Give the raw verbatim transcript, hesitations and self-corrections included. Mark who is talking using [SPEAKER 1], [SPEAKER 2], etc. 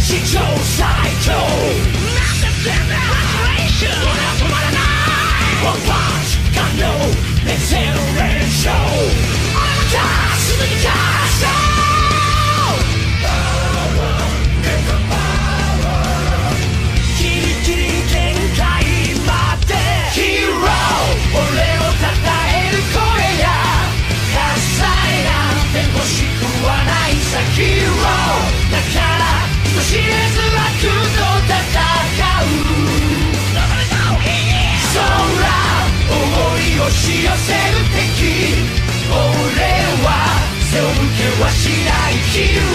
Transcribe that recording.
[SPEAKER 1] 史上最強なんて全然ハレーション俺は止まらないワンパンチ完了レッツセレブレーション俺のキャーすぐにキャーショーギリギリ限界までヒーロー俺を称える声や喝采なんて欲しくはないさヒーローだから人知れず悪と戦う空思い押し寄せる敵俺は背を向けはしないヒーロー